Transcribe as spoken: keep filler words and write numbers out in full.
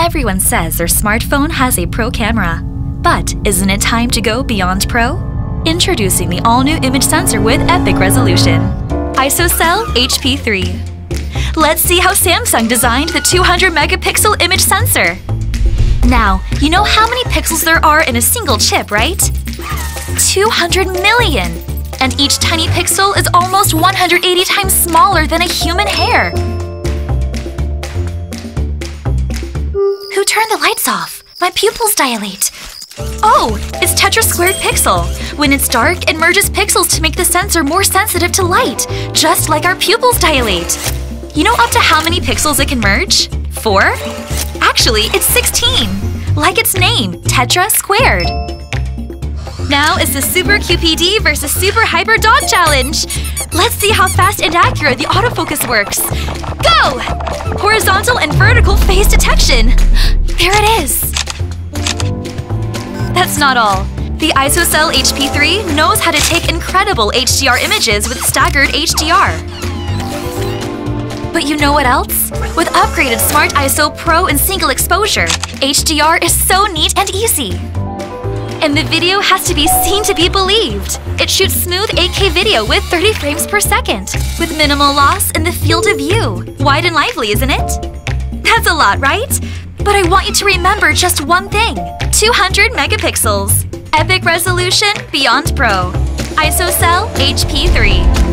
Everyone says their smartphone has a pro camera. But isn't it time to go beyond pro? Introducing the all-new image sensor with epic resolution. ISOCELL H P three. Let's see how Samsung designed the two hundred megapixel image sensor. Now, you know how many pixels there are in a single chip, right? two hundred million! And each tiny pixel is almost one hundred eighty times smaller than a human hair. Who turned the lights off? My pupils dilate. Oh, it's tetra squared pixel. When it's dark, it merges pixels to make the sensor more sensitive to light, just like our pupils dilate. You know up to how many pixels it can merge? Four? Actually, it's sixteen. Like its name, tetra squared. Now it's the Super Q P D versus Super Hyper Dot Challenge. Let's see how fast and accurate the autofocus works. Go! Horizontal and vertical phase detection. There it is. That's not all. The ISOCELL H P three knows how to take incredible H D R images with staggered H D R. But you know what else? With upgraded Smart I S O Pro and single exposure, H D R is so neat and easy. And the video has to be seen to be believed. It shoots smooth eight K video with thirty frames per second, with minimal loss in the field of view. Wide and lively, isn't it? That's a lot, right? But I want you to remember just one thing. two hundred megapixels. Epic resolution beyond pro. ISOCELL H P three.